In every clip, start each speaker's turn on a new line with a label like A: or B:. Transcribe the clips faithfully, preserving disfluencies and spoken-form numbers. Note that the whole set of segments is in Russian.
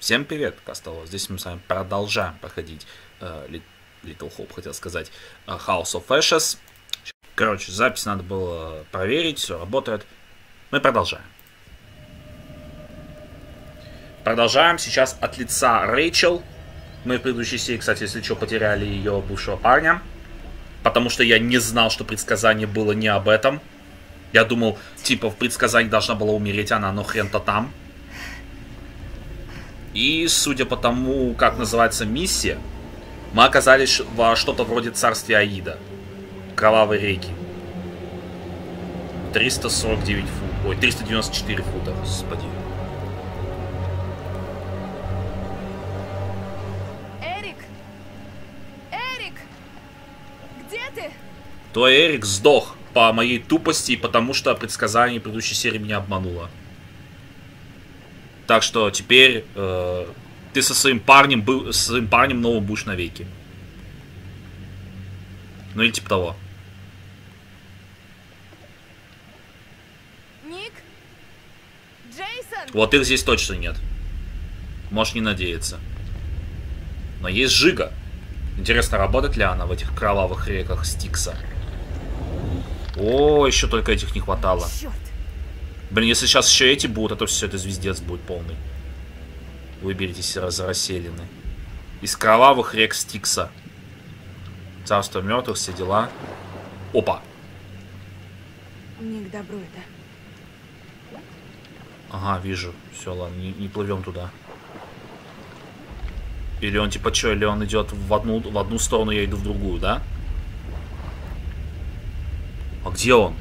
A: Всем привет, Кастелло. Здесь мы с вами продолжаем проходить uh, Little Hope, хотел сказать, uh, House of Ashes. Короче, запись надо было проверить, все работает. Мы продолжаем. Продолжаем сейчас от лица Рэйчел. Мы в предыдущей серии, кстати, если что, потеряли ее бывшего парня. Потому что я не знал, что предсказание было не об этом. Я думал, типа, в предсказании должна была умереть она, но хрен-то там. И, судя по тому, как называется миссия, мы оказались во что-то вроде царствия Аида. Кровавой реки. триста сорок девять футов. Ой, триста девяносто четыре фута, господи.
B: Эрик! Эрик! Где ты?
A: То Эрик сдох по моей тупости и потому, что предсказание предыдущей серии меня обмануло. Так что теперь э, ты со своим парнем был, со своим парнем новым будешь навеки. Ну или типа того.
B: Ник? Джейсон?
A: Вот их здесь точно нет. Можешь не надеяться. Но есть Жига. Интересно, работает ли она в этих кровавых реках Стикса? О, еще только этих не хватало.
B: Черт.
A: Блин, если сейчас еще эти будут, а то все это звездец будет полный. Выберитесь раз расселены. Из кровавых рек Стикса. Царство мертвых, все дела. Опа.
B: Не к добру это.
A: Ага, вижу. Все, ладно, не, не плывем туда. Или он типа что, или он идет в одну, в одну сторону, я иду в другую, да? А где он?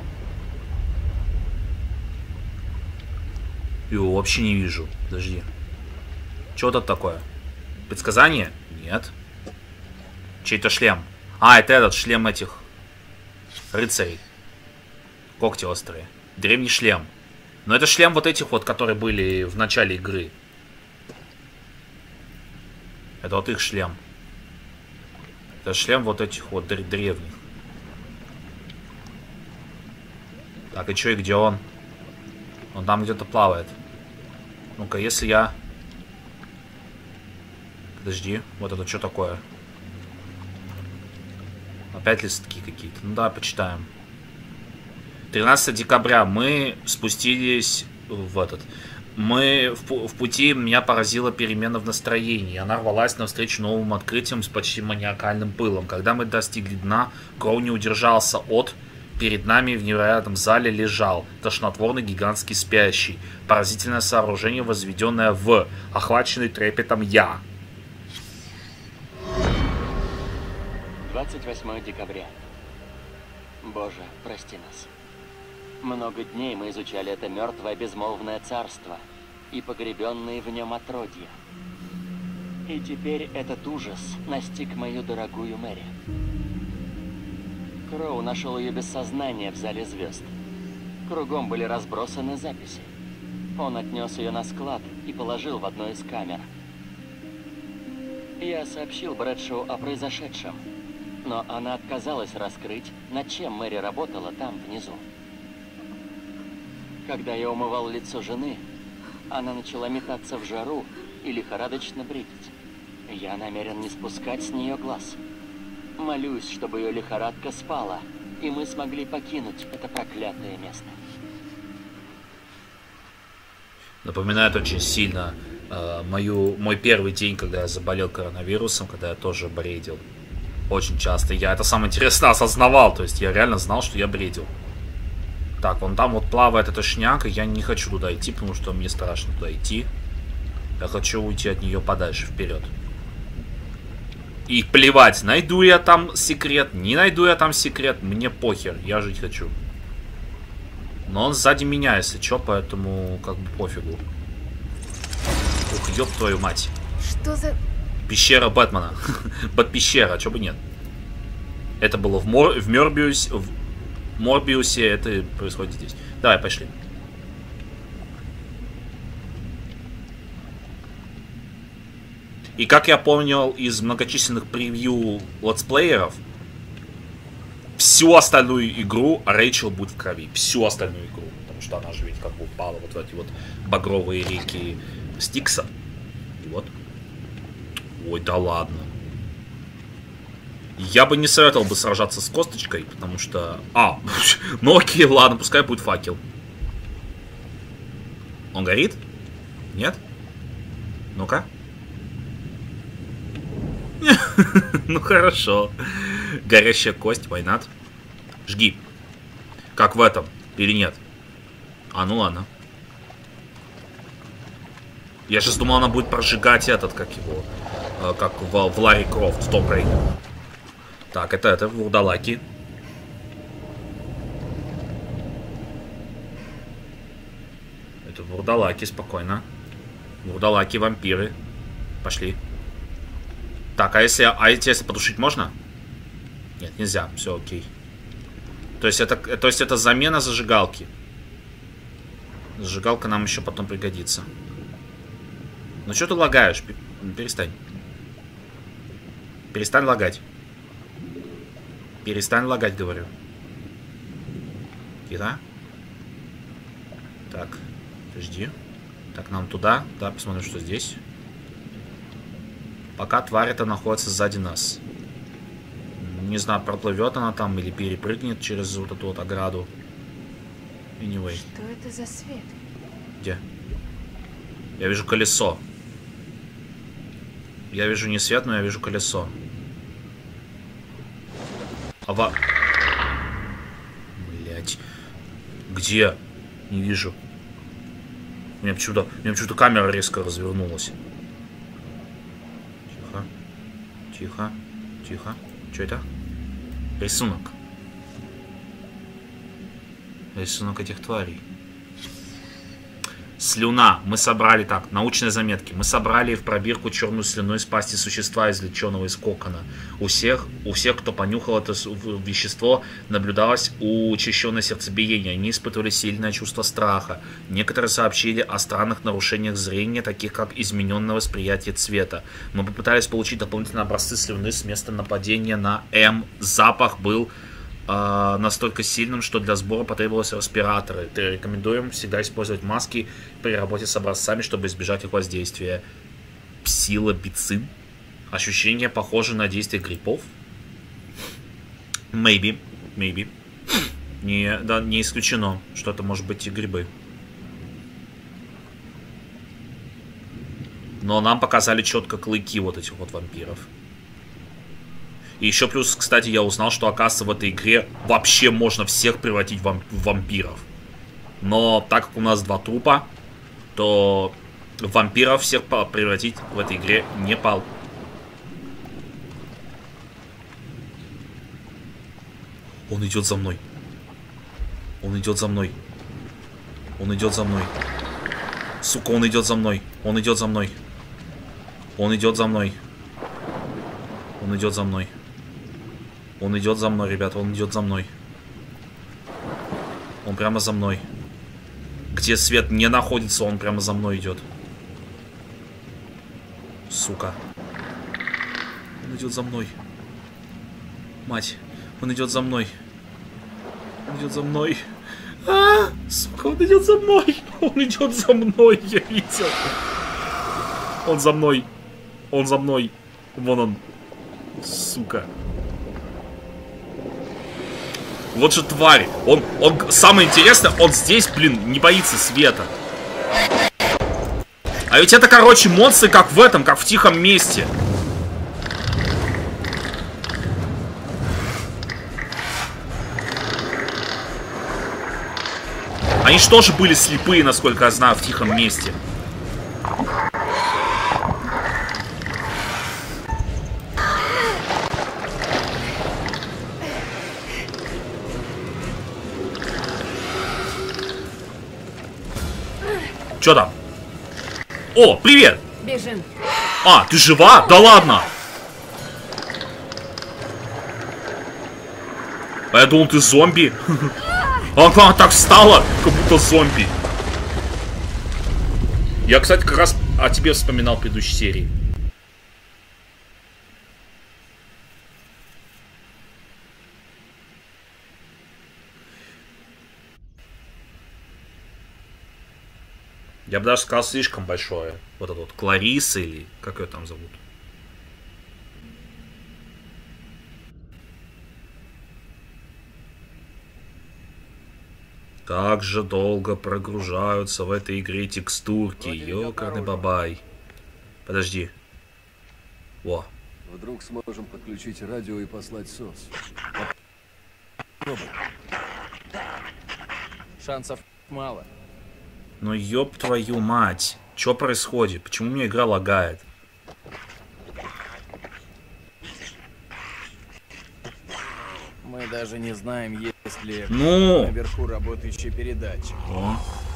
A: Его вообще не вижу. Подожди. Что это такое? Предсказание? Нет. Чей-то шлем. А, это этот шлем этих рыцарей. Когти острые. Древний шлем. Но это шлем вот этих вот, которые были в начале игры. Это вот их шлем. Это шлем вот этих вот древних. Так, и что, и где он? Он там где-то плавает. Ну-ка, если я... Подожди, вот это что такое? Опять листки какие-то. Ну да, почитаем. тринадцатого декабря мы спустились в этот... Мы в, в пути, меня поразила перемена в настроении. Она рвалась навстречу новым открытиям с почти маниакальным пылом. Когда мы достигли дна, Кроу не удержался от... Перед нами в невероятном зале лежал тошнотворный гигантский спящий. Поразительное сооружение, возведенное в охваченный трепетом я.
C: двадцать восьмого декабря. Боже, прости нас. Много дней мы изучали это мертвое безмолвное царство и погребенные в нем отродья. И теперь этот ужас настиг мою дорогую Мэри. Кроу нашел ее без сознания в зале звезд. Кругом были разбросаны записи. Он отнес ее на склад и положил в одну из камер. Я сообщил Брэдшоу о произошедшем, но она отказалась раскрыть, над чем Мэри работала там, внизу. Когда я умывал лицо жены, она начала метаться в жару и лихорадочно бредить. Я намерен не спускать с нее глаз. Молюсь, чтобы ее лихорадка спала, и мы смогли покинуть это проклятое место.
A: Напоминает очень сильно э, мою, мой первый день, когда я заболел коронавирусом, когда я тоже бредил. Очень часто. Я это самое интересное осознавал, то есть я реально знал, что я бредил. Так, вон там вот плавает эта шняка, я не хочу туда идти, потому что мне страшно туда идти. Я хочу уйти от нее подальше, вперед. И плевать, найду я там секрет, не найду я там секрет, мне похер, я жить хочу. Но он сзади меня, если что, поэтому как бы пофигу. Ух, ёб твою мать.
B: Что за...
A: Пещера Бэтмена. Бэт-пещера, а чё бы нет. Это было в, Мор... в Морбиусе, в Морбиусе, это происходит здесь. Давай, пошли. И как я понял из многочисленных превью летсплееров, всю остальную игру Рэйчел будет в крови. Всю остальную игру. Потому что она же ведь как бы упала вот в эти вот багровые реки Стикса. Вот. Ой, да ладно. Я бы не советовал бы сражаться с косточкой, потому что... А, ну окей, ладно, пускай будет факел. Он горит? Нет? Ну-ка. Ну хорошо. Горящая кость, why not? Жги. Как в этом. Или нет? А, ну ладно. Я сейчас думал, она будет прожигать этот, как его, э, как в, в Ларри Крофт, в Том Рейдер. Так, это, это вурдалаки. Это вурдалаки, спокойно. Вурдалаки, вампиры. Пошли. Так, а если, а если потушить можно? Нет, нельзя, все окей. То есть это, то есть это замена зажигалки. Зажигалка нам еще потом пригодится. Ну что ты лагаешь? Перестань. Перестань лагать. Перестань лагать, говорю. Кира? Так, подожди. Так, нам туда. Да, посмотрим, что здесь. Пока тварь это находится сзади нас. Не знаю, проплывет она там или перепрыгнет через вот эту вот ограду. Anyway.
B: Что это за свет?
A: Где? Я вижу колесо. Я вижу не свет, но я вижу колесо. А во... Блять. Где? Не вижу. У меня почему-то... У меня почему-то камера резко развернулась. Тихо. Тихо. Тихо. Что это? Рисунок. Рисунок этих тварей. Слюна. Мы собрали, так, научные заметки. Мы собрали в пробирку черную слюну из пасти существа, извлеченного из кокона. У всех, у всех, кто понюхал это вещество, наблюдалось учащенное сердцебиение. Они испытывали сильное чувство страха. Некоторые сообщили о странных нарушениях зрения, таких как измененное восприятие цвета. Мы попытались получить дополнительные образцы слюны с места нападения на М. Запах был... настолько сильным, что для сбора потребовались респираторы. Рекомендуем всегда использовать маски при работе с образцами, чтобы избежать их воздействия. Псилобицин. Ощущение похоже на действие грибов. Maybe. Maybe. Не, да, не исключено, что это может быть и грибы. Но нам показали четко клыки вот этих вот вампиров. И еще плюс, кстати, я узнал, что, оказывается, в этой игре вообще можно всех превратить в, вамп в вампиров. Но так как у нас два трупа, то вампиров всех превратить в этой игре не пал. Он идет за мной. Он идет за мной. Он идет за мной. Сука, он идет за мной. Он идет за мной. Он идет за мной. Он идет за мной. Он идет за мной, ребята, он идет за мной. Он прямо за мной. Где свет не находится, он прямо за мной идет. Сука. Он идет за мной. Мать, он идет за мной. Он идет за мной. А, сука, он идет за мной. Он идет за мной, я видел. Он за мной. Он за мной. Вон он. Сука. Вот же тварь. Он, он, самое интересное, он здесь, блин, не боится света. А ведь это, короче, монстры, как в этом, как в Тихом месте. Они же тоже были слепые, насколько я знаю, в Тихом месте. Что там? О, привет!
B: Бежим.
A: А, ты жива? Да ладно! А я думал, ты зомби. Она так встала, как будто зомби. Я, кстати, как раз о тебе вспоминал в предыдущей серии. Я бы даже сказал, слишком большое. Вот это вот Клариса или как ее там зовут. Как же долго прогружаются в этой игре текстурки. Ёкарный бабай. Подожди. Во.
D: Вдруг сможем подключить радио и послать СОС.
E: Шансов мало.
A: Ну ёб твою мать. Что происходит? Почему у меня игра лагает?
E: Мы даже не знаем, есть ли
A: Ну!
E: наверху работающий передатчик.
A: О.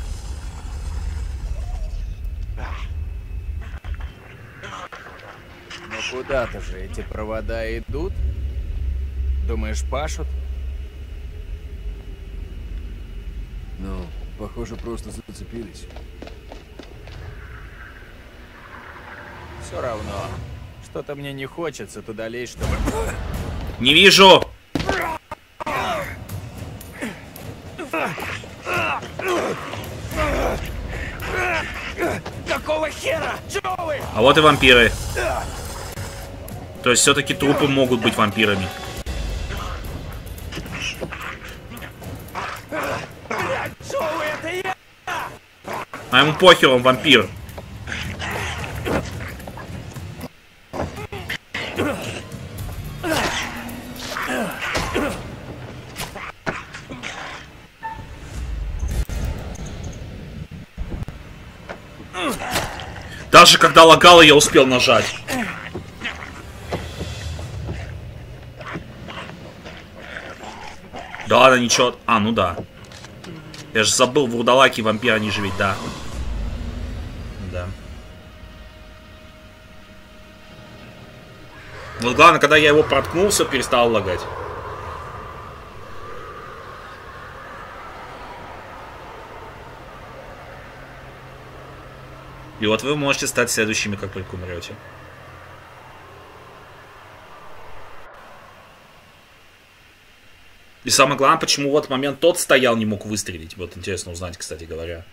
E: Но куда-то же эти провода идут? Думаешь, пашут?
D: Ну, похоже, просто зацепились.
E: Все равно. Что-то мне не хочется туда лезть, чтобы...
A: Не вижу!
E: Какого хера? Чё вы?
A: А вот и вампиры. То есть все-таки трупы могут быть вампирами.
E: Блядь, чё вы, это я?
A: А ему похер, он вампир. Даже когда лагало, я успел нажать. Да ладно, ничего. А, ну да. Я же забыл, вурдалаки, вампиры, они же ведь, да. Да. Вот главное, когда я его проткнул, все перестало лагать. И вот вы можете стать следующими, как только умрете. И самое главное, почему в этот момент тот стоял, не мог выстрелить. Вот интересно узнать, кстати говоря.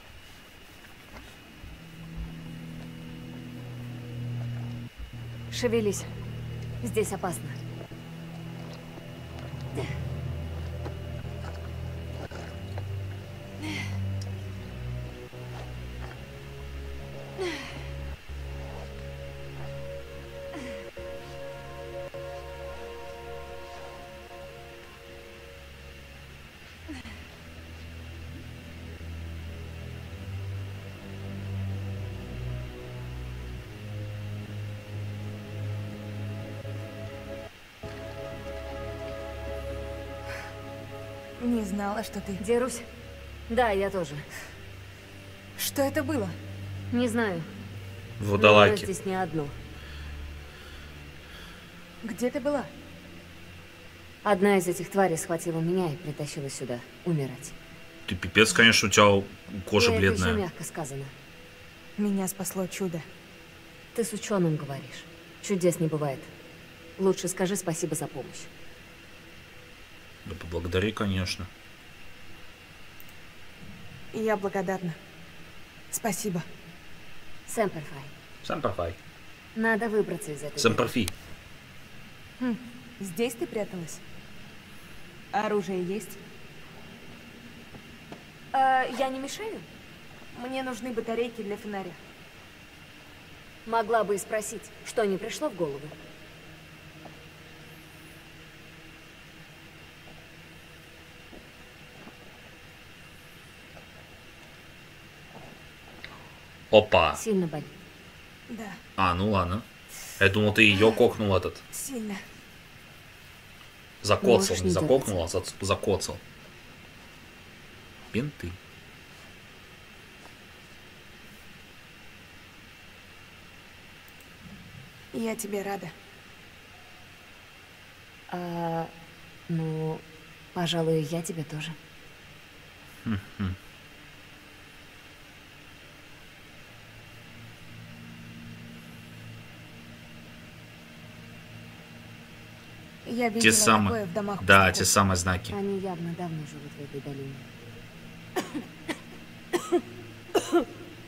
F: Шевелись. Здесь опасно.
B: Не знала, что ты...
F: Дерусь? Да, я тоже.
B: Что это было?
F: Не знаю.
A: Вурдалаки.
F: Но здесь не одно.
B: Где ты была?
F: Одна из этих тварей схватила меня и притащила сюда умирать.
A: Ты пипец, конечно, у тебя кожа
F: И
A: бледная.
F: это еще мягко сказано.
B: Меня спасло чудо.
F: Ты с ученым говоришь. Чудес не бывает. Лучше скажи спасибо за помощь.
A: Да поблагодари, конечно.
B: Я благодарна. Спасибо.
F: Сэмперфай.
A: Сэмперфай.
F: Надо выбраться из этой.
A: Сэмперфи.
B: Хм, здесь ты пряталась? Оружие есть? А, я не мешаю? Мне нужны батарейки для фонаря.
F: Могла бы и спросить, что не пришло в голову.
A: Опа.
F: Сильно болит.
B: Да,
A: А, ну ладно. Я думал, ты ее кокнул этот.
B: сильно.
A: Закоцал.
F: Можешь
A: Не
F: не
A: закокнул, а за- закоцал. Бинты.
B: Я тебе рада.
F: А, ну, пожалуй, я тебе тоже.
B: Я видела
A: Те
B: такое
A: самые.
B: в домах
A: Да,
B: пустяков.
A: те самые знаки.
F: Они явно давно живут в этой долине.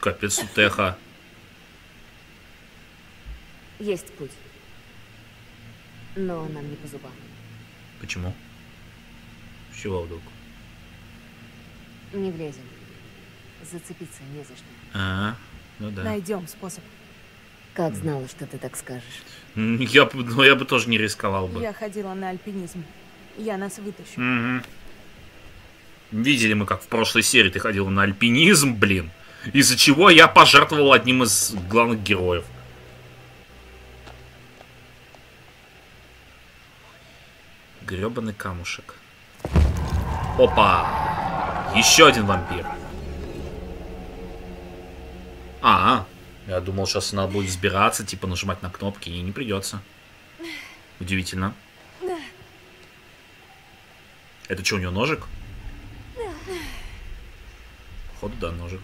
A: Капец у Теха.
F: Есть путь. Но нам не по зубам.
A: Почему? С чего вдруг?
F: Не влезем. Зацепиться не за что.
A: А, ну да.
B: Найдем способ.
F: Как знала, что ты так скажешь.
A: Я, ну, я бы тоже не рисковал бы.
B: Я ходила на альпинизм. Я нас вытащу.
A: Угу. Видели мы, как в прошлой серии ты ходил на альпинизм, блин. Из-за чего я пожертвовал одним из главных героев. Гребаный камушек. Опа! Еще один вампир. А, я думал, сейчас надо будет сбираться, типа нажимать на кнопки, и не придется. Удивительно. Это что, у него ножик? Походу, да, ножик.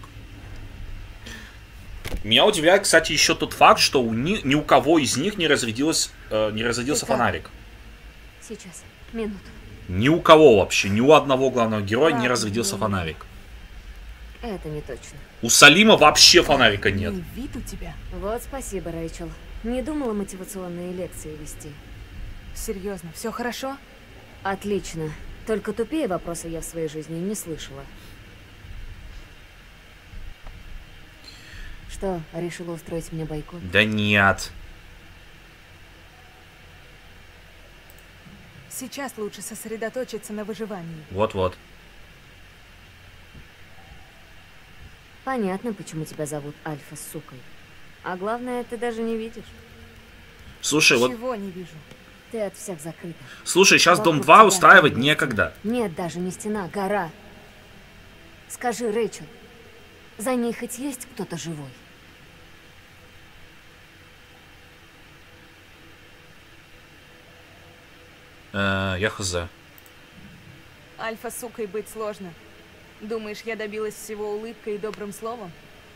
A: Меня удивляет, кстати, еще тот факт, что у ни, ни у кого из них не разрядилось, э, не разрядился
F: Итак.
A: фонарик.
F: Сейчас. Минуту.
A: Ни у кого вообще, ни у одного главного героя не
F: Ладно,
A: разрядился
F: не
A: фонарик.
F: Это не точно.
A: У Салима вообще фонарика нет.
B: И вид у тебя.
F: Вот спасибо, Рэйчел. Не думала мотивационные лекции вести.
B: Серьезно, все хорошо?
F: Отлично. Только тупее вопросы я в своей жизни не слышала. Что, решила устроить мне бойкот?
A: Да нет.
B: Сейчас лучше сосредоточиться на выживании.
A: Вот-вот.
F: Понятно, почему тебя зовут Альфа с сукой. А главное, ты даже не видишь.
A: Слушай, вот,
B: Чего не вижу?
F: Ты от всех закрыта.
A: слушай, сейчас
F: Вокруг
A: дом два
F: тебя
A: устраивать
F: нет
A: некогда.
F: стен. Нет, даже не стена, гора. Скажи, Рэйчел, за ней хоть есть кто-то живой?
A: Э, я хз.
B: Альфа сукой быть сложно. Думаешь, я добилась всего улыбкой и добрым словом?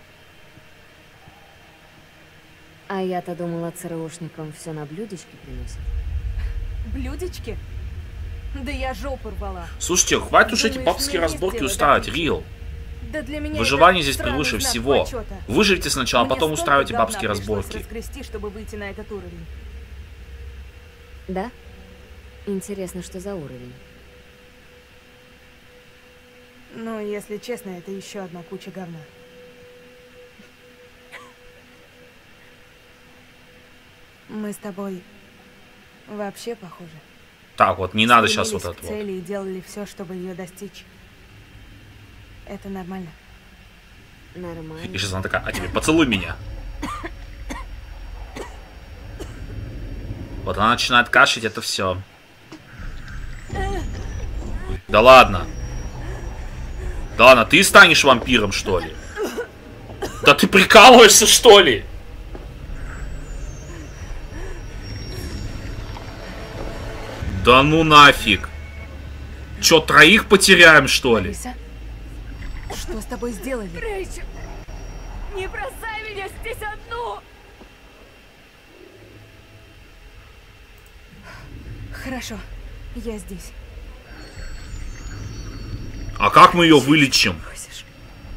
F: А я-то думала, ЦРУшникам все на блюдечке приносят.
B: Блюдечки? Да я жопу рвала.
A: Слушайте, хватит уж эти
B: Думаешь,
A: бабские
B: мне есть
A: разборки
B: дело
A: устраивать,
B: до
A: Рил.
B: Да для меня
A: Выживание
B: это
A: здесь
B: странный
A: превыше
B: знак
A: всего.
B: почета.
A: Выживите сначала, а
B: Мне
A: потом
B: столько
A: устраивайте
B: говна
A: бабские
B: пришлось
A: разборки.
B: разгрести, чтобы выйти на этот уровень.
F: Да? Интересно, что за уровень?
B: Ну, если честно, это еще одна куча говна. Мы с тобой вообще похожи.
A: Так, вот, не надо сейчас вот
B: Стремились
A: это
B: к
A: вот.
B: цели и делали все, чтобы ее достичь. Это нормально.
F: Нормально.
A: И сейчас она такая, а тебе поцелуй меня. Вот она начинает кашлять, это все. Да ладно. Да ладно, ты станешь вампиром, что ли? Да ты прикалываешься, что ли? Да ну нафиг. Че, троих потеряем, что ли?
B: Алиса, что с тобой сделали?
F: Рэйчел, не бросай меня здесь одну!
B: Хорошо, я здесь.
A: А как мы ее вылечим?
F: Бросишь.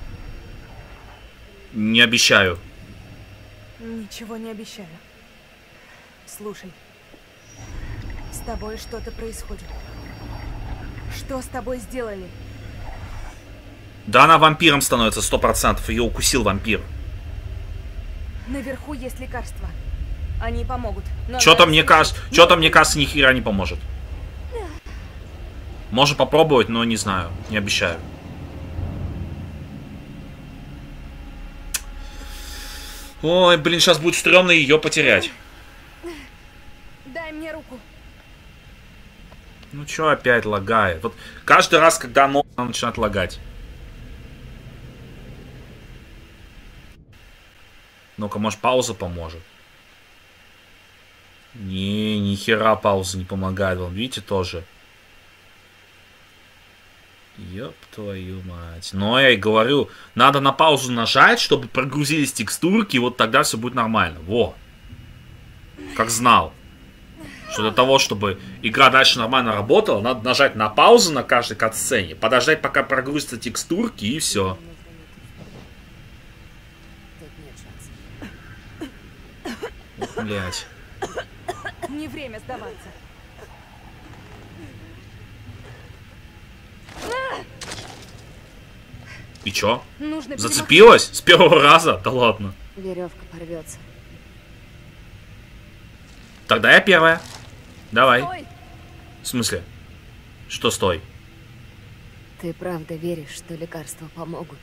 A: Не обещаю.
B: Ничего не обещаю. Слушай, с тобой что-то происходит. Что с тобой сделали?
A: Да она вампиром становится сто процентов. Ее укусил вампир.
B: Наверху есть лекарства. Они помогут. но
A: Что-то
B: надо
A: мне
B: спешить.
A: кажется, что-то мне кажется, ни хера не поможет. Можно попробовать, но не знаю, не обещаю. Ой, блин, сейчас будет стрёмно ее потерять.
B: Дай мне руку.
A: Ну чё опять лагает? Вот каждый раз, когда оно начинает лагать. Ну-ка, может, пауза поможет? Не, ни хера пауза не помогает. Вон, видите, тоже. Ёб твою мать. Но я и говорю, надо на паузу нажать, чтобы прогрузились текстурки, и вот тогда все будет нормально. Во. Как знал. Что для того, чтобы игра дальше нормально работала, надо нажать на паузу на каждой катсцене, подождать, пока прогрузятся текстурки, и все. Блять.
B: Не время сдаваться.
A: И чё?
B: Нужно перемах-
A: Зацепилась? С первого раза? Да ладно.
F: Веревка порвется.
A: Тогда я первая. Давай.
B: Стой!
A: В смысле? Что стой?
F: Ты правда веришь, что лекарства помогут?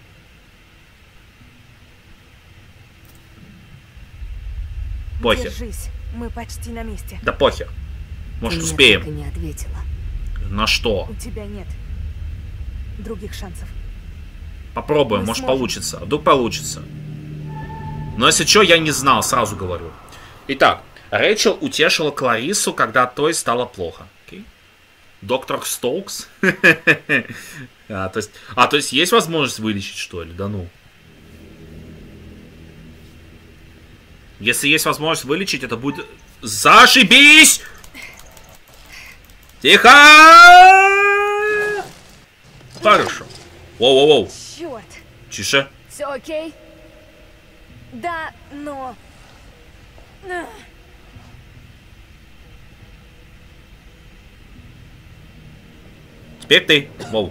A: Похер.
B: Держись, мы почти на месте.
A: Да похер. Может,
F: Ты мне
A: успеем.
F: так и не ответила.
A: На что?
B: У тебя нет других шансов.
A: Попробуем,
B: Мы
A: может
B: сможем.
A: получится. Вдруг получится. Но если что, я не знал, сразу говорю. Итак, Рэйчел утешила Кларису, когда той стало плохо. Окей. Доктор Стоукс? а, то есть, а, то есть есть возможность вылечить, что ли? Да ну. Если есть возможность вылечить, это будет... Зашибись! Тихо! Хорошо. Воу-воу-воу.
B: Черт!
A: Тише.
B: Все окей? Да, но... Ах.
A: Теперь ты. Воу.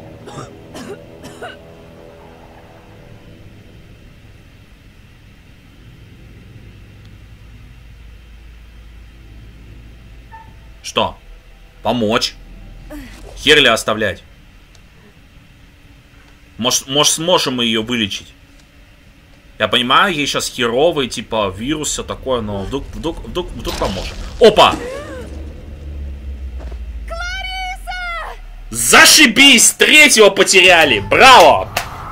A: Что? Помочь? Хер ли оставлять? Может, может сможем мы ее вылечить? Я понимаю, ей сейчас херовый, типа вирус, все такое, но вдруг, вдруг, вдруг, вдруг поможет. Опа! Клариса! Зашибись! Третьего потеряли! Браво!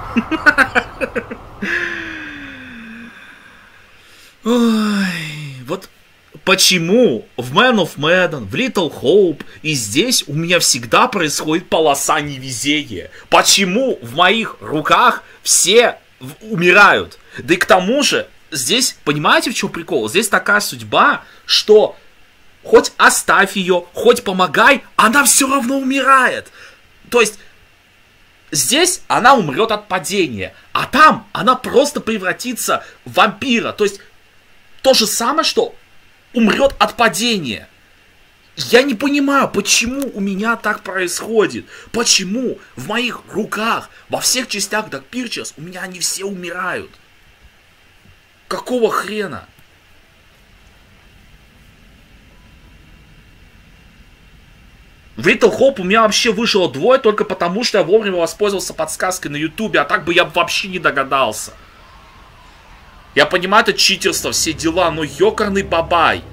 A: Ой, вот почему в Man of Medan, в Little Hope и здесь у меня всегда происходит полоса невезения? Почему в моих руках все в- умирают? Да и к тому же, здесь, понимаете, в чем прикол? Здесь такая судьба, что хоть оставь ее, хоть помогай, она все равно умирает. То есть, здесь она умрет от падения, а там она просто превратится в вампира. То есть, то же самое, что умрет от падения. Я не понимаю, почему у меня так происходит. Почему в моих руках, во всех частях Dark Pictures, у меня они все умирают. Какого хрена? В Little Hope у меня вообще выжило двое только потому, что я вовремя воспользовался подсказкой на ютубе, а так бы я вообще не догадался. Я понимаю, это читерство, все дела, но ёкарный бабай.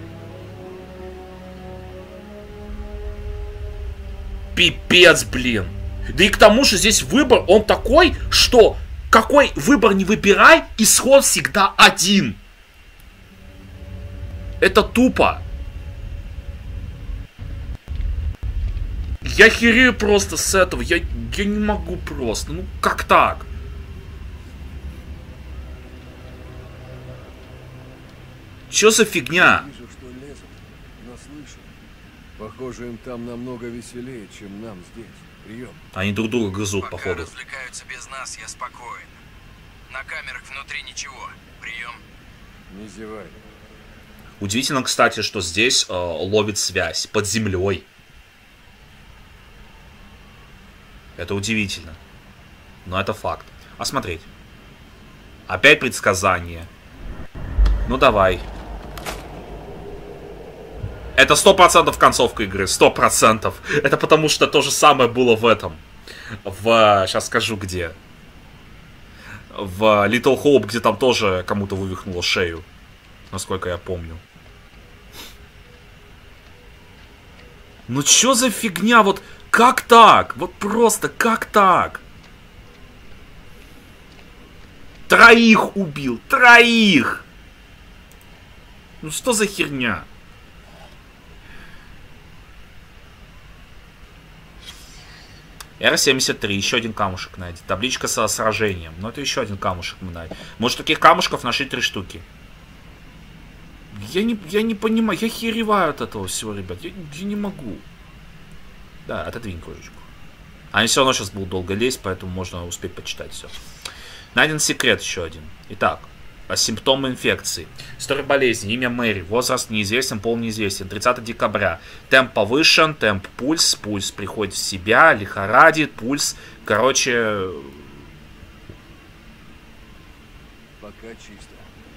A: Пипец, блин. Да и к тому же здесь выбор, он такой, что какой выбор не выбирай, исход всегда один. Это тупо. Я херею просто с этого. Я, я не могу просто. Ну, как так? Чё за фигня?
D: Вижу, что лезут, но слышу. Похоже, им там намного веселее, чем нам здесь. Прием.
A: Они друг друга грызут,
G: Пока
A: походу.
G: развлекаются без нас, я спокоен. На камерах внутри ничего. Прием.
D: Не зевай.
A: Удивительно, кстати, что здесь э, ловит связь под землей. Это удивительно. Но это факт. А смотреть. Опять предсказание. Ну давай. Это сто процентов концовка игры. Сто процентов. Это потому что то же самое было в этом. В... Сейчас скажу где. В Little Hope, где там тоже кому-то вывихнуло шею. Насколько я помню. Ну чё за фигня? Вот как так? Вот просто как так? Троих убил. Троих! Ну что за херня? Эр семьдесят три, еще один камушек найди. Табличка со сражением. Но это еще один камушек мы найдем. Может, таких камушков нашли три штуки. Я не, я не понимаю, я хереваю от этого всего, ребят. Я, я не могу. Да, отодвинь кружечку. Они все равно сейчас будут долго лезть, поэтому можно успеть почитать все. Найден секрет еще один. Итак, Симптомы инфекции. История болезни. Имя Мэри. Возраст неизвестен, пол неизвестен. тридцатое декабря. Темп повышен, темп пульс. Пульс приходит в себя, лихорадит, пульс. Короче...
D: Пока чисто.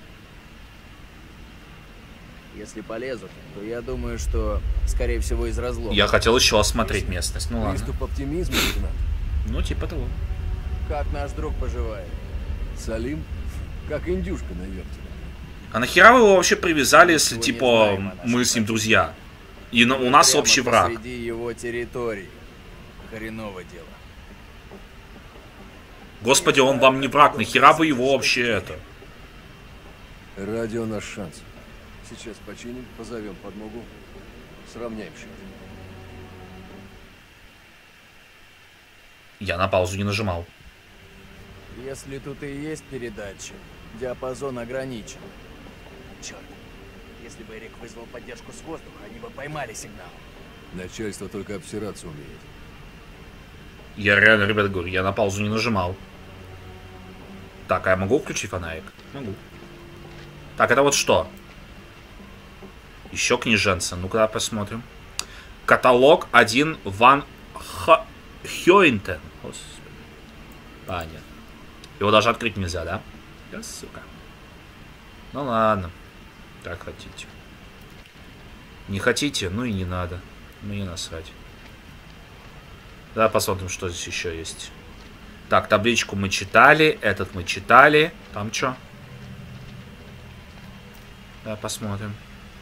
E: Если полезут, то я думаю, что, скорее всего, из разлома.
A: Я хотел еще осмотреть местность. Ну ладно.
D: Приступ оптимизма, лейтенант.
A: Ну, типа того.
E: Как наш друг поживает?
D: Салим, как индюшка на вертеле.
A: А нахера вы его вообще привязали, если,
E: Ничего не
A: типа,
E: знаем о нашем
A: мы с ним
E: брате.
A: друзья? И на- у нас
E: Прямо
A: общий враг.
E: посреди его территории. Хреново дело.
A: Господи, он вам не враг, нахера вы его вообще это?
D: Радио наш шанс. Сейчас починим, позовем подмогу. Сравняем счет.
A: Я на паузу не нажимал.
E: Если тут и есть передатчик, диапазон ограничен. Черт. Если бы Эрик вызвал поддержку с воздуха, они бы поймали сигнал.
D: Начальство только обсираться умеет.
A: Я реально, ребят, говорю, я на паузу не нажимал. Так, а я могу включить фонарик? Могу. Так, это вот что? Еще книженца. Ну-ка, посмотрим. Каталог один Ван Х... Хёйнтен. Господи. Понятно. Его даже открыть нельзя, да? Да, сука. Ну ладно. Как хотите. Не хотите? Ну и не надо. Мне насрать. Давай посмотрим, что здесь еще есть. Так, табличку мы читали. Этот мы читали. Там что? Давай посмотрим.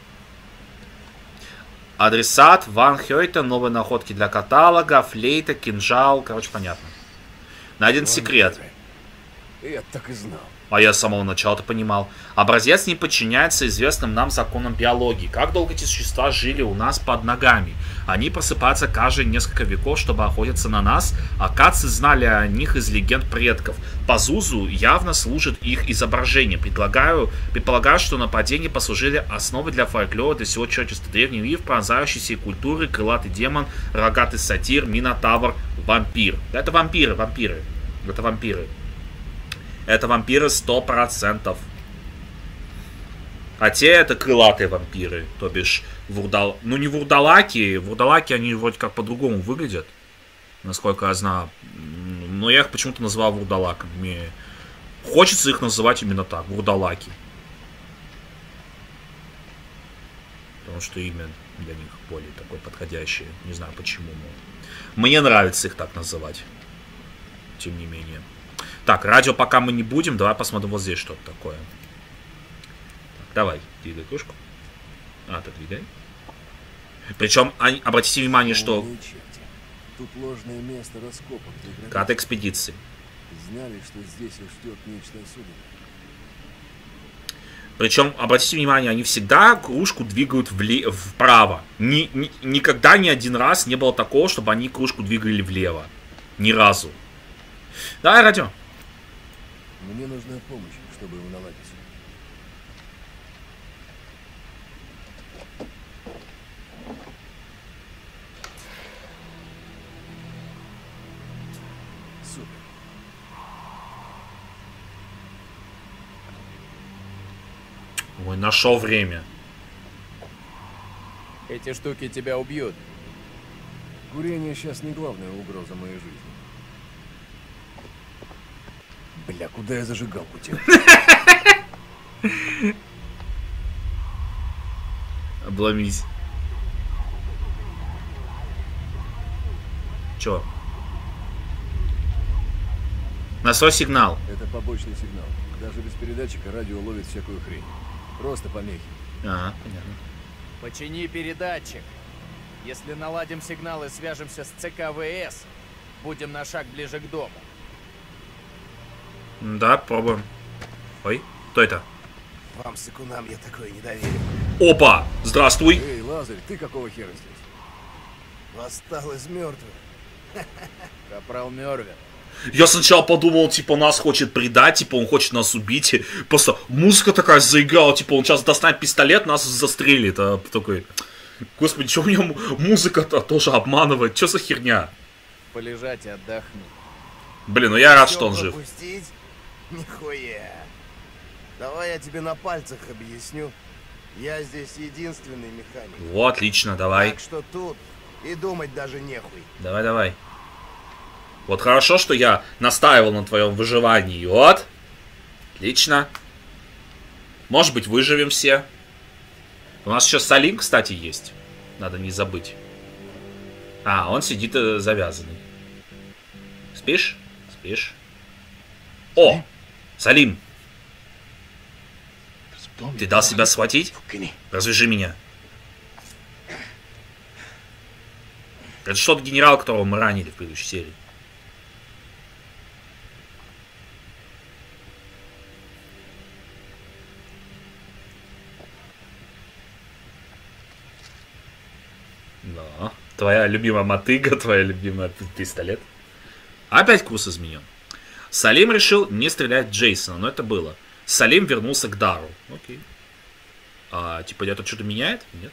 A: Адресат Ван Хёйтен, новые находки для каталога, флейта, кинжал. Короче, понятно. Найден секрет.
D: Я так и знал.
A: А я с самого начала-то понимал. Образец не подчиняется известным нам законам биологии. Как долго эти существа жили у нас под ногами? Они просыпаются каждые несколько веков, чтобы охотиться на нас. Акадцы знали о них из легенд предков. Пазузу явно служит их изображение. Предлагаю, предполагаю, что нападения послужили основой для фольклора для всего человечества. Древний миф, пронзающий все культуры, крылатый демон, рогатый сатир, минотавр, вампир. Это вампиры, вампиры. Это вампиры. Это вампиры сто процентов. А те это крылатые вампиры. То бишь, вурдал... ну не вурдалаки. Вурдалаки, они вроде как по-другому выглядят. Насколько я знаю. Но я их почему-то называл вурдалаками. Мне хочется их называть именно так. Вурдалаки. Потому что имя для них более такое подходящее. Не знаю почему. Но мне нравится их так называть. Тем не менее. Так, радио пока мы не будем. Давай посмотрим вот здесь что-то такое. Так, давай, двигай кружку. А, ты двигай. Причем, обратите внимание, что...
D: Тут ложное место раскопок.
A: Карта экспедиции.
D: Знали, что здесь их ждет нечто особенное.
A: Причем, обратите внимание, они всегда кружку двигают вле... вправо. Ни, ни, никогда ни один раз не было такого, чтобы они кружку двигали влево. Ни разу. Давай, радио.
D: Мне нужна помощь, чтобы его наладить. Супер.
A: Ой, нашел время.
E: Эти штуки тебя убьют.
D: Курение сейчас не главная угроза моей жизни. Бля, куда я зажигалку тянул?
A: Обломись. Чё? Настрой сигнал.
D: Это побочный сигнал. Даже без передатчика радио ловит всякую хрень. Просто помехи.
A: Ага, понятно.
E: Почини передатчик. Если наладим сигнал и свяжемся с ЦКВС, будем на шаг ближе к дому.
A: Да, пробуем. Ой, кто это?
D: Вам, сыкунам, я такое не доверю.
A: Опа! Здравствуй!
D: Эй, Лазарь, ты какого хера здесь? Восстал из мертвых.
E: Капрал Мёрвин.
A: Я сначала подумал, типа, нас хочет предать, типа, он хочет нас убить. Просто музыка такая заиграла, типа, он сейчас достанет пистолет, нас застрелит. А такой, господи, что у меня музыка-то тоже обманывает? Что за херня?
E: Полежать и отдохнуть.
A: Блин, ну я рад, что он жив.
E: Пропустить? Нихуя. Давай я тебе на пальцах объясню. Я здесь единственный механик.
A: Вот, отлично, давай.
E: Так что тут и думать даже нехуй.
A: Давай, давай. Вот хорошо, что я настаивал на твоем выживании. Вот. Отлично. Может быть, выживем все. У нас еще Салим, кстати, есть. Надо не забыть. А, он сидит э, завязанный. Спишь? Спишь? О! Салим! Ты дал себя схватить? Развяжи меня. Это же тот генерал, которого мы ранили в предыдущей серии. Да. Твоя любимая мотыга, твоя любимая пистолет. Опять курс изменен. Салим решил не стрелять в Джейсона, но это было. Салим вернулся к Дару. Окей. А, типа, это что-то меняет? Нет.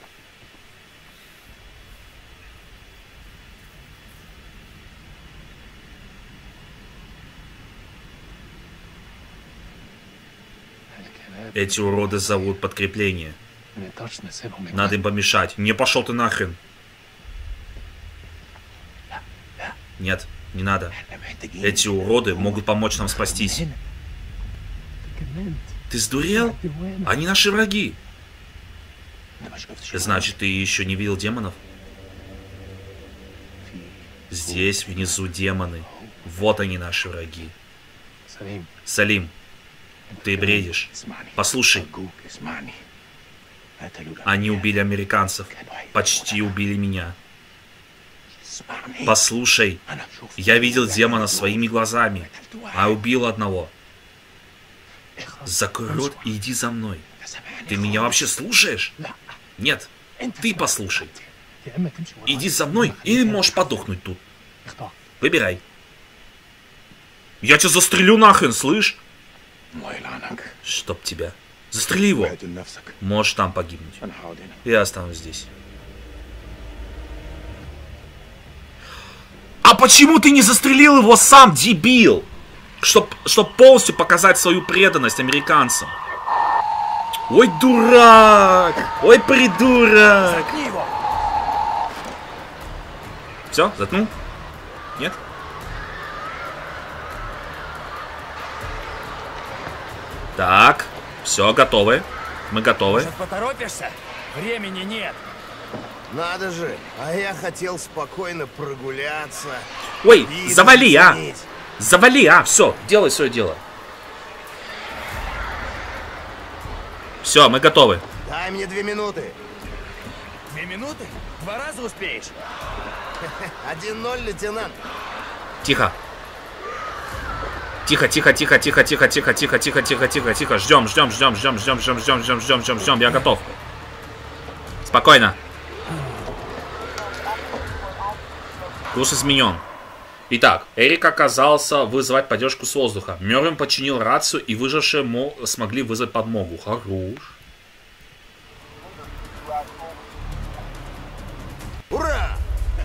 A: Эти уроды зовут подкрепление. Надо им помешать. Не пошел ты нахрен. Нет, не надо. Эти уроды могут помочь нам спастись. Ты сдурел? Они наши враги. Значит, ты еще не видел демонов? Здесь внизу демоны. Вот они, наши враги. Салим, ты бредишь. Послушай. Они убили американцев. Почти убили меня. Послушай. Я видел демона своими глазами. А убил одного. Закрой рот и иди за мной. Ты меня вообще слушаешь? Нет. Ты послушай. Иди за мной, или можешь подохнуть тут. Выбирай. Я тебя застрелю нахрен, слышь? Чтоб тебя. Застрели его. Можешь там погибнуть. Я останусь здесь. А почему ты не застрелил его сам, дебил? Чтоб, чтоб полностью показать свою преданность американцам. Ой, дурак! Ой, придурок! Все, заткнул? Нет? Так, все, готовы. Мы готовы.
E: Может, поторопишься? Времени нет. Надо же, а я хотел спокойно прогуляться.
A: Ой, завали, а! Завали, а! Все, делай свое дело. Все, мы готовы.
E: Дай мне две минуты. Две минуты? Два раза успеешь? один ноль, лейтенант.
A: Тихо. Тихо, тихо, тихо, тихо, тихо, тихо, тихо, тихо, тихо, тихо, тихо. Ждем, ждем, ждем, ждем, ждем, ждем, ждем, ждем, ждем, ждем, ждем. Я готов. Спокойно. Курс изменен. Итак, Эрик оказался вызывать поддержку с воздуха. Мёрвин починил рацию, и выжившие смогли вызвать подмогу. Хорош.
E: Ура!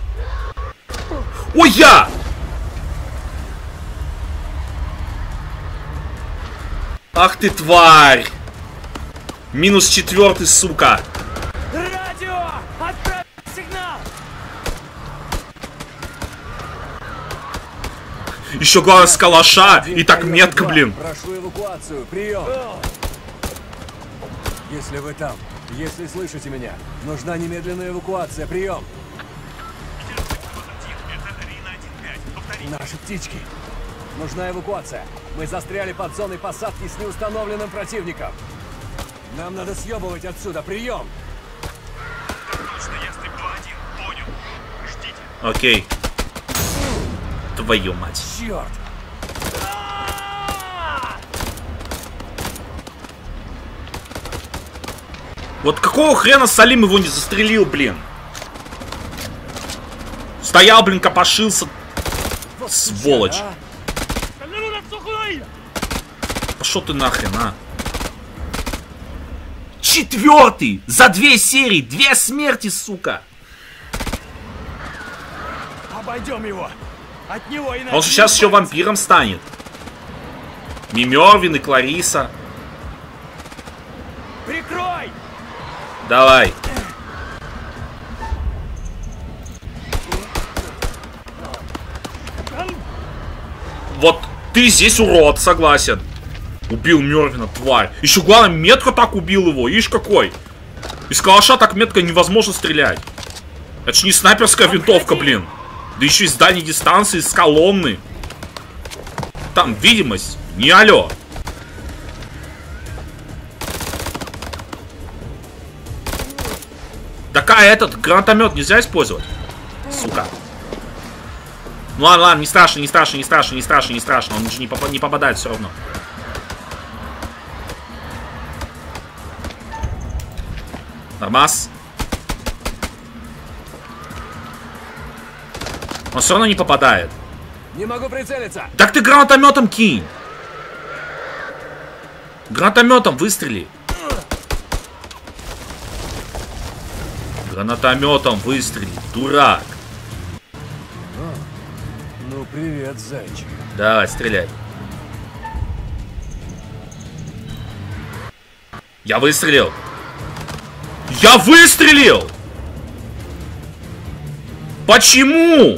A: Ой, я! Ах ты тварь! Минус четвертый, сука!
E: Радио! Отправь сигнал!
A: Еще главное с калаша и так метко, блин.
D: Прошу эвакуацию. Прием. Если вы там, если слышите меня, нужна немедленная эвакуация. Прием. Наши птички. Нужна эвакуация. Мы застряли под зоной посадки с неустановленным противником. Нам надо съебывать отсюда. Прием.
G: Точно, ястреб два один. Понял. Ждите.
A: Окей. Твою мать.
D: Черт.
A: Вот какого хрена Салим его не застрелил, блин? Стоял, блин, копошился. Сволочь. Пошел ты нахрен, а. Четвертый! За две серии! Две смерти, сука!
E: Обойдем его. От него и на.
A: Он же сейчас еще вампиром станет. Мимёрвин и Клариса. Давай. Вот ты здесь урод, согласен. Убил Мервина, тварь. Еще главное, метко так убил его. Ишь какой. Из калаша так метко невозможно стрелять. Это ж не снайперская винтовка, блин. Да еще из дальней дистанции, с колонны. Там видимость. Не алло. Такая этот гранатомет нельзя использовать. Сука. Ну ладно, ладно, не страшно, не страшно, не страшно, не страшно, не страшно. Он же не, поп не попадает все равно. Нормас. Он все равно не попадает.
D: Не могу прицелиться.
A: Так ты гранатометом кинь. Гранатометом выстрели. Гранатометом выстрели, дурак.
D: О, ну привет, зайчик.
A: Давай, стреляй. Я выстрелил. Я выстрелил! Почему?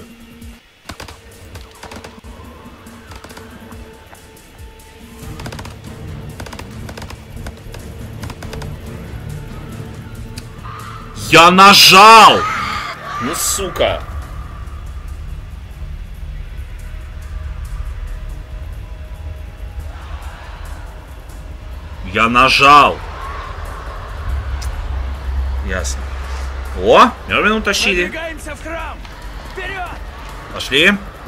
A: Я нажал! Ну, сука. Я нажал. Ясно. О, Мервина утащили.
E: Продвигаемся в храм! Вперед!
A: Пошли.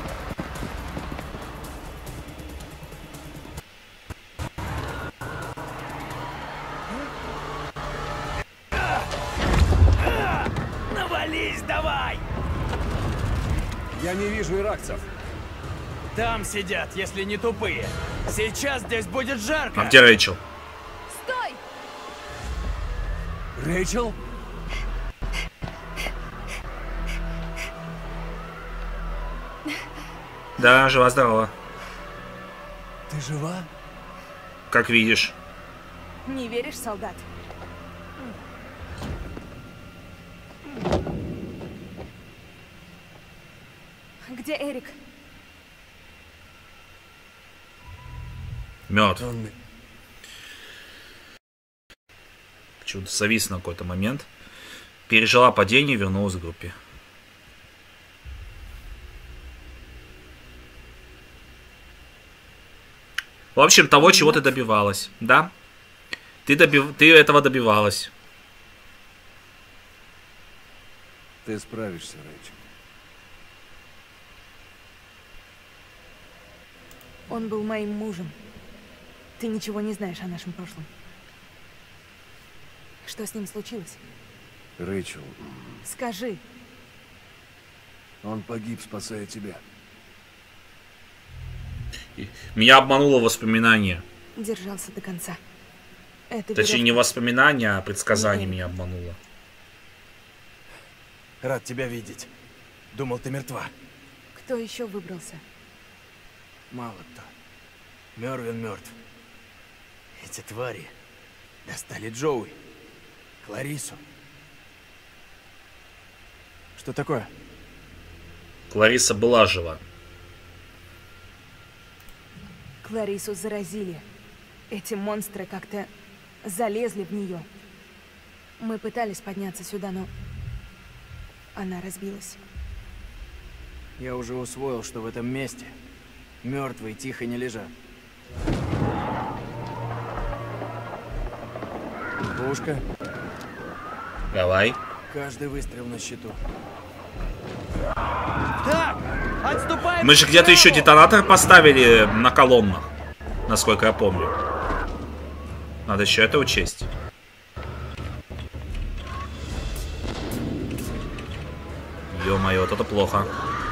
E: Навались, давай!
D: Я не вижу иракцев.
E: Там сидят, если не тупые. Сейчас здесь будет жарко.
A: А где Рэйчел?
B: Стой!
D: Рэйчел?
A: Да, жива-здорова.
D: Ты жива?
A: Как видишь.
B: Не веришь, солдат? Где Эрик?
A: Мертв.
D: Он...
A: Почему-то завис на какой-то момент. Пережила падение и вернулась к группе. В общем, того, чего ты добивалась. Да? Ты, добив... ты этого добивалась.
D: Ты справишься, Рэйчел.
B: Он был моим мужем. Ты ничего не знаешь о нашем прошлом. Что с ним случилось?
D: Рэйчел,
B: Скажи.
D: он погиб, спасая тебя.
A: Меня обмануло воспоминание.
B: Держался до конца. Это
A: Точнее, не воспоминание, а предсказание меня обмануло.
E: Рад тебя видеть. Думал, ты мертва.
B: Кто еще выбрался?
E: Мало кто. Мервин мертв. Эти твари достали Джоуи, Кларису. Что такое?
A: Клариса была жива.
B: Кларису заразили. Эти монстры как-то залезли в нее. Мы пытались подняться сюда, но она разбилась.
E: Я уже усвоил, что в этом месте мертвые тихо не лежат. Пушка.
A: Давай.
E: Каждый выстрел на счету. Так, отступаем.
A: Мы же где-то еще детонатор поставили на колоннах. Насколько я помню. Надо еще это учесть. Ё-моё, вот это плохо.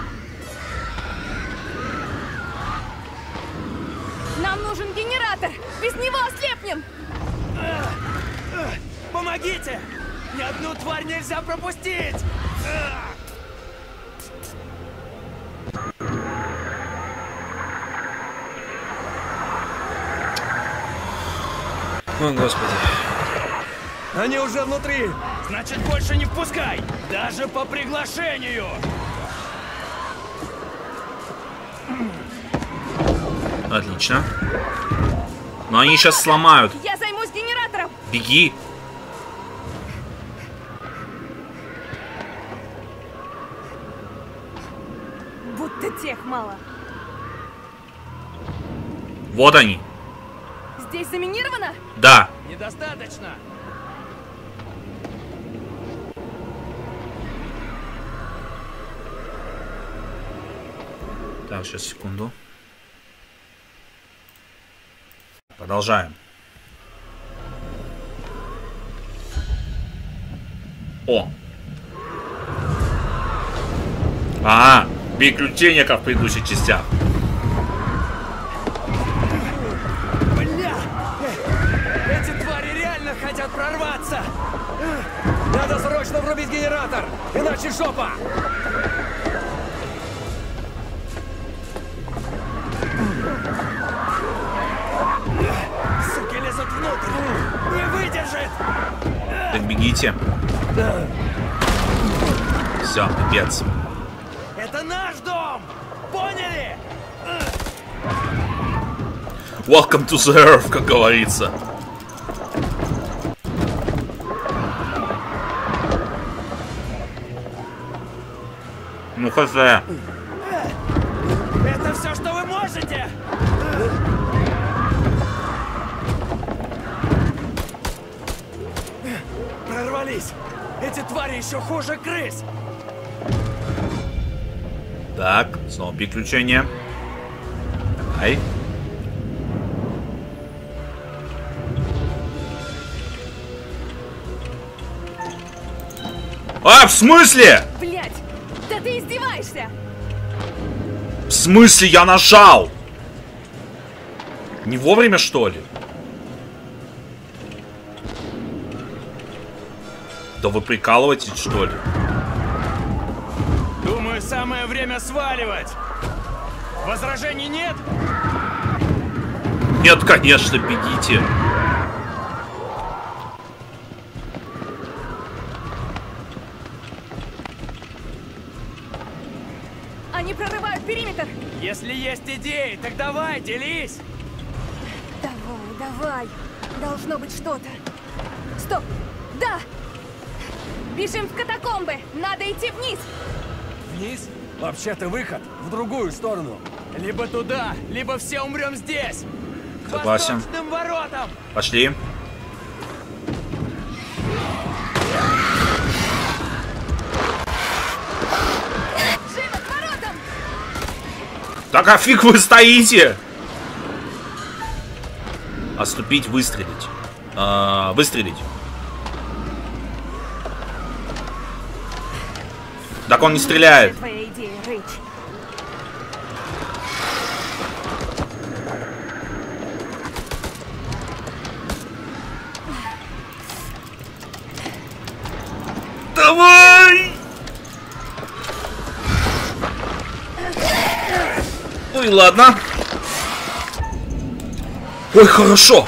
B: Нам нужен генератор! Без него ослепнем!
E: Помогите! Ни одну тварь нельзя пропустить!
A: О, господи.
D: Они уже внутри!
E: Значит, больше не впускай! Даже по приглашению!
A: Отлично. Но они сейчас сломают.
B: Я займусь генератором!
A: Беги.
B: Будто тех мало.
A: Вот они.
B: Здесь заминировано?
A: Да.
E: Недостаточно!
A: Так, сейчас, секунду. Продолжаем. О! А, приключения, как в предыдущих частях.
D: Бля! Эти твари реально хотят прорваться! Надо срочно врубить генератор, иначе жопа!
E: Суки лезут внутрь! Не выдержит!
A: Так бегите. Все, пипец.
E: Это наш дом! Поняли?
A: Welcome to the Earth, как говорится. Ну, хз.
E: Это все, что вы можете? Прорвались! Эти твари еще хуже крыс!
A: Так, снова приключения. Давай. А, в смысле?
B: Блять! Да ты издеваешься!
A: В смысле я нажал? Не вовремя, что ли? Да вы прикалываетесь, что ли?
E: Думаю, самое время сваливать. Возражений нет?
A: Нет, конечно, бегите.
B: Они прорывают периметр!
E: Если есть идеи, так давай, делись!
B: Давай, давай! Должно быть что-то. Стоп! Да! Бежим в катакомбы! Надо идти вниз!
D: Вниз? Вообще-то выход в другую сторону.
E: Либо туда, либо все умрем здесь! К
A: Согласен.
E: восточным воротам!
A: Пошли.
B: Живо, к воротам!
A: Так а фиг вы стоите? Отступить, выстрелить. А, выстрелить. Так он не стреляет.
B: Твоя идея, Рэйч.
A: Давай! Ну и ладно. Ой, хорошо.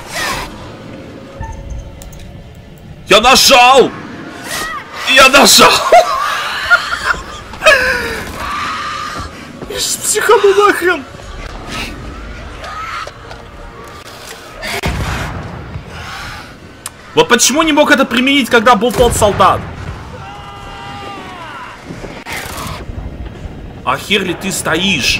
A: Я нажал! Я нажал! Я сейчас психану нахрен! Вот почему не мог это применить, когда был тот солдат? А хер ли ты стоишь?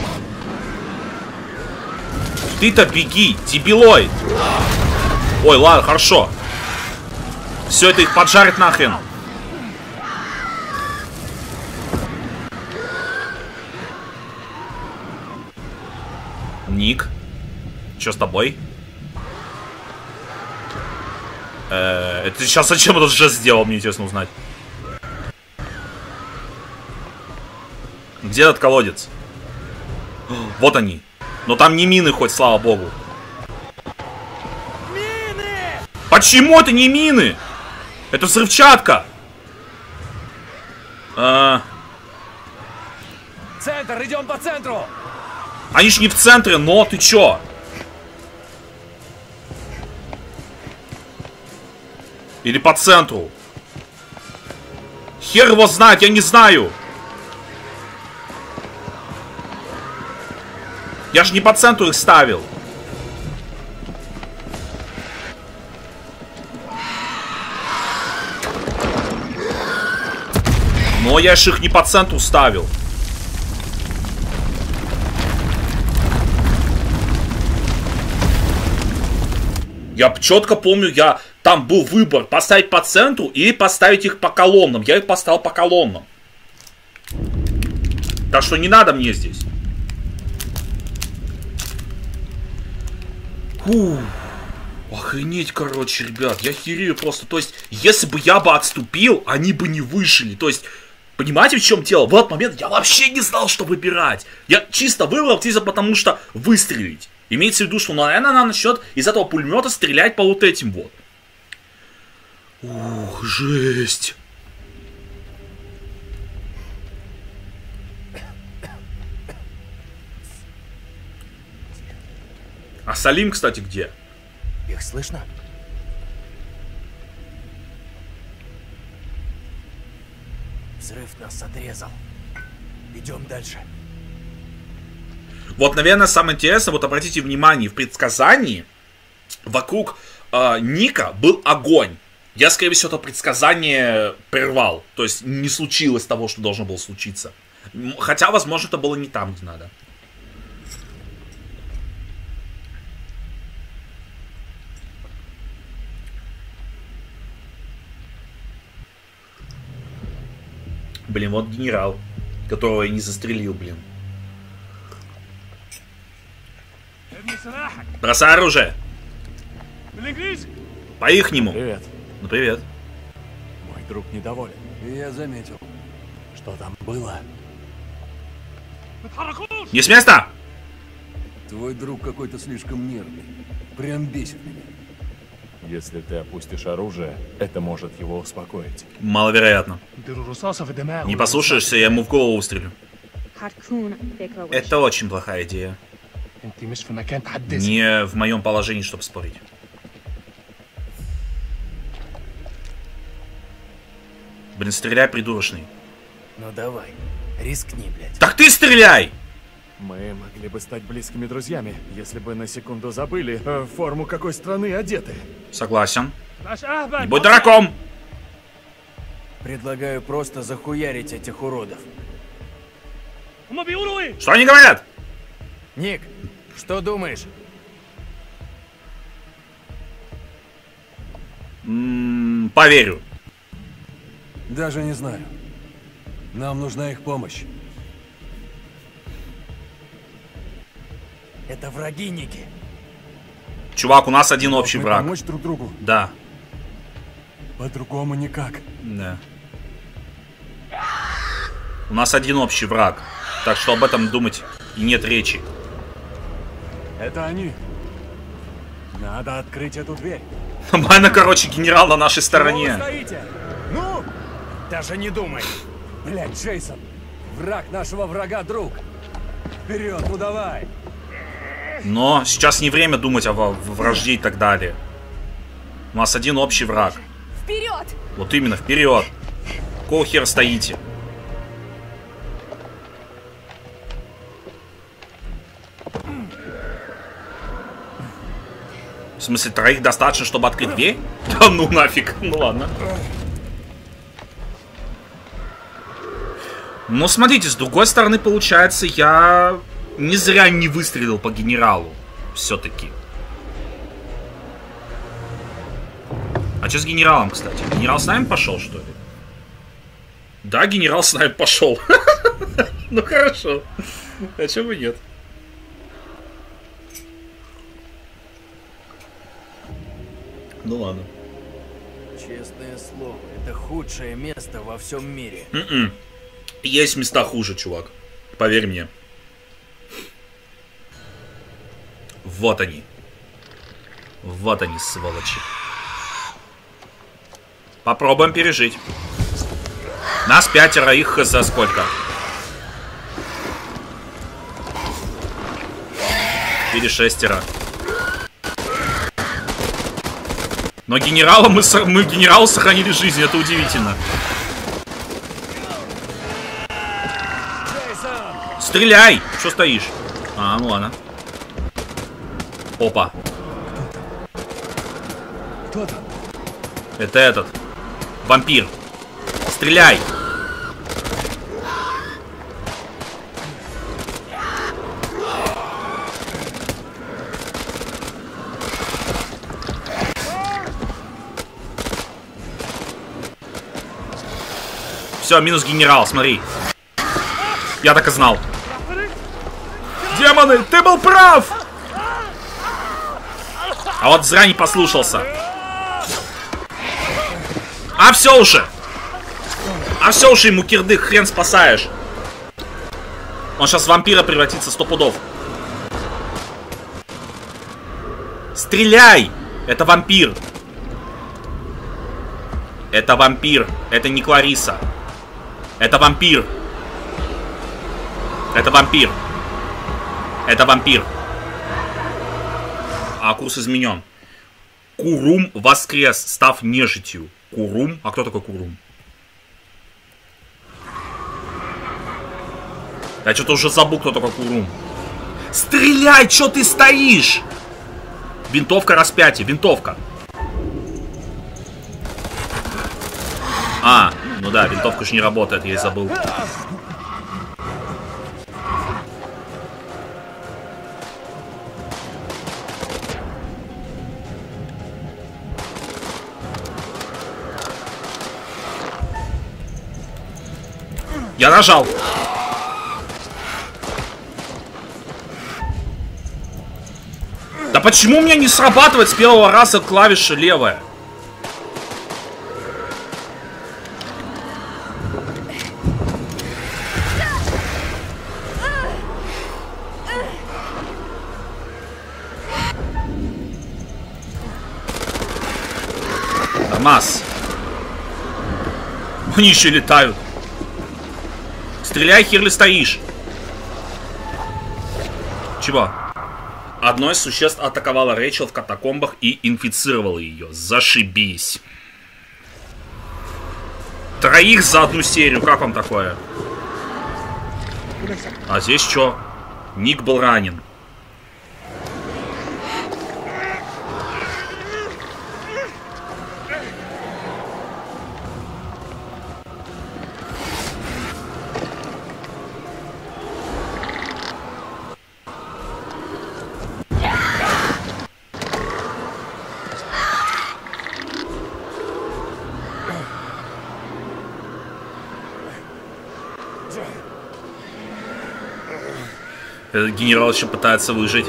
A: Ты-то беги, дебилой! Ой, ладно, хорошо. Все это их поджарит нахрен. Ник, что с тобой? Э, это сейчас зачем этот жест сделал, мне интересно узнать. Где этот колодец? Вот они. Но там не мины хоть, слава богу.
E: Мины!
A: Почему это не мины? Это взрывчатка. А...
D: Центр, идем по центру!
A: Они ж не в центре, но ты чё? Или по центру. Хер его знает, я не знаю. Я же не по центру их ставил. Но я же их не по центру ставил. Я четко помню, я там был выбор поставить по центру или поставить их по колоннам. Я их поставил по колоннам. Так что не надо мне здесь. Фух. Охренеть, короче, ребят. Я херею просто. То есть, если бы я бы отступил, они бы не вышли. То есть, понимаете, в чем дело? В этот момент я вообще не знал, что выбирать. Я чисто выбрал чисто потому, что выстрелить. Имеется в виду, что, наверное, она начнет из этого пулемета стрелять по вот этим вот. Ух, жесть. А Салим, кстати, где?
E: Их слышно? Взрыв нас отрезал. Идем дальше.
A: Вот, наверное, самое интересное, вот обратите внимание, в предсказании вокруг э, Ника был огонь. Я, скорее всего, это предсказание прервал. То есть не случилось того, что должно было случиться. Хотя, возможно, это было не там, где надо. Блин, вот генерал, которого я не застрелил, блин. Бросай оружие. По-ихнему.
D: Привет.
A: Ну, привет.
D: Мой друг недоволен. И я заметил. Что там было?
A: Не с места!
D: Твой друг какой-то слишком нервный. Прям бесит меня.
H: Если ты опустишь оружие, это может его успокоить.
A: Маловероятно. Не послушаешься, я ему в голову выстрелю. Это очень плохая идея. Не в моем положении, чтобы спорить. Блин, стреляй, придурочный.
E: Ну давай, рискни, блядь.
A: Так ты стреляй!
H: Мы могли бы стать близкими друзьями, если бы на секунду забыли, э, форму какой страны одеты.
A: Согласен. Не будь дураком!
E: Предлагаю просто захуярить этих уродов.
A: Что они говорят?
E: Ник, что думаешь?
A: М-м, поверю.
D: Даже не знаю. Нам нужна их помощь.
E: Это враги, Ники.
A: Чувак, у нас один общий
D: Мы
A: враг.
D: помочь друг другу.
A: Да.
D: По-другому никак.
A: Да. У нас один общий враг. Так что об этом думать и нет речи.
D: Это они. Надо открыть эту дверь.
A: Нормально, короче, генерал на нашей стороне.
D: Чего вы стоите? Ну!
E: Даже не думай.
D: Блядь, Джейсон. Враг нашего врага, друг. Вперед, ну давай.
A: Но сейчас не время думать о вражде и так далее. У нас один общий враг.
B: Вперед!
A: Вот именно, вперед. Какого хера стоите? В смысле, троих достаточно, чтобы открыть дверь? Да ну нафиг. Ну ладно. Но смотрите, с другой стороны, получается, я не зря не выстрелил по генералу. Все-таки. А что с генералом, кстати? Генерал с нами пошел, что ли? Да, генерал с нами пошел. Ну хорошо. А чего бы нет? Ну ладно.
E: Честное слово, это худшее место во всем мире.
A: М-м. Есть места хуже, чувак. Поверь мне. Вот они. Вот они, сволочи. Попробуем пережить. Нас пятеро, их за сколько? Или шестеро. Но генерала мы, мы генералу сохранили жизнь, это удивительно. Стреляй! Что стоишь? А, ну ладно. Опа.
D: Кто там?
A: Это этот. Вампир. Стреляй! Все, минус генерал, смотри. Я так и знал. Демоны, ты был прав! А вот зря не послушался. А все уже! А все уже ему кирдык, хрен спасаешь. Он сейчас в вампира превратится сто пудов. Стреляй! Это вампир. Это вампир. Это не Клариса. Это вампир. Это вампир. Это вампир. А курс изменен. Курум воскрес, став нежитью. Курум? А кто такой Курум? Я что-то уже забыл, кто такой Курум. Стреляй, что ты стоишь? Винтовка распятие, винтовка. А, ну да, винтовка же не работает, я и забыл. Я нажал. Да почему у меня не срабатывает с первого раза клавиша левая? Нормас. Они еще летают. Стреляй, херли стоишь. Чего? Одно из существ атаковало Рэйчел в катакомбах и инфицировало ее. Зашибись. Троих за одну серию. Как вам такое? А здесь что? Ник был ранен. Этот генерал еще пытается выжить.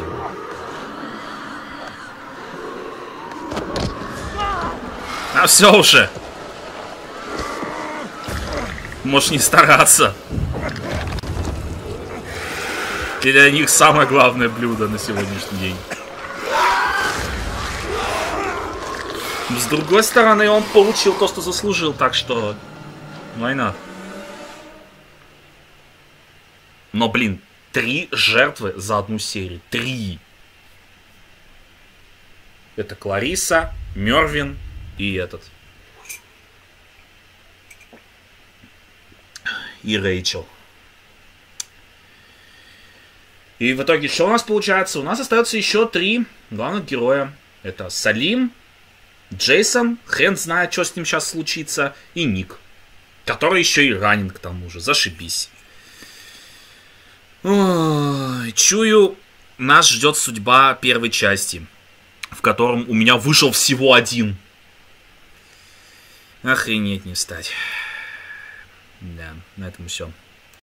A: А все уже. Можешь не стараться. И для них самое главное блюдо на сегодняшний день. С другой стороны, он получил то, что заслужил, так что... Война. Но, блин, три жертвы за одну серию. Три. Это Клариса, Мервин и этот. И Рэйчел. И в итоге что у нас получается? У нас остается еще три главных героя. Это Салим, Джейсон, хрен знает, что с ним сейчас случится, и Ник. Который еще и ранен к тому же. Зашибись. Ой, чую, нас ждет судьба первой части, в котором у меня вышел всего один. Охренеть не встать. Да, на этом все.